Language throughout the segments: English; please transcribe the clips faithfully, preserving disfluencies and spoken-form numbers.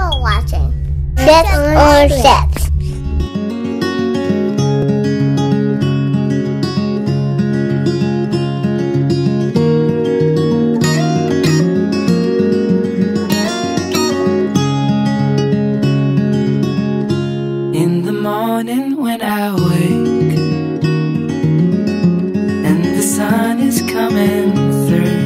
You're watching Ships on Ships. In the morning when I wake and the sun is coming through,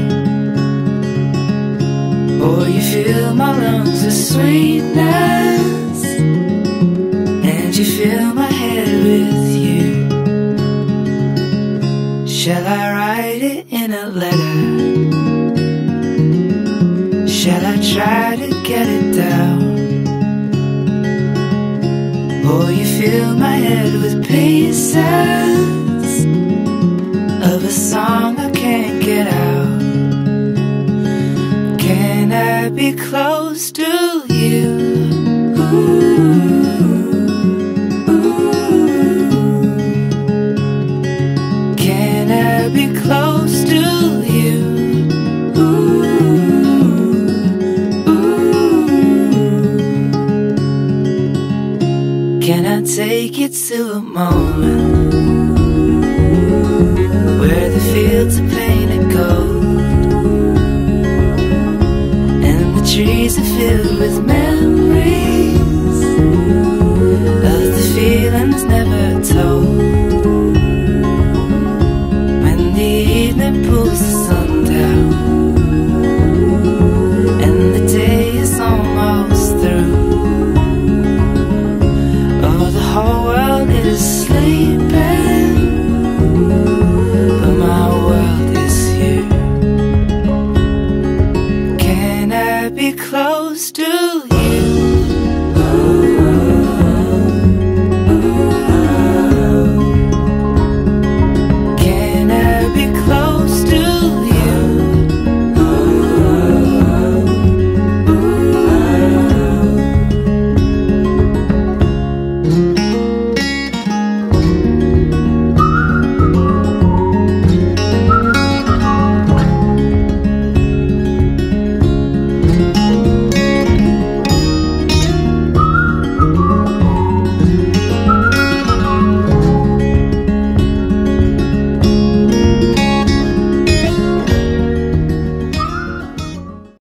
boy, you fill my lungs with sweetness, and you fill my head with you. Shall I write it in a letter? Shall I try to get it down? Oh, you fill my head with pieces of a song I can't get out. Can I be close to you? Ooh, ooh. Can I be close to you? Can I take you to a moment where the fields are painted gold and the trees are filled with memories?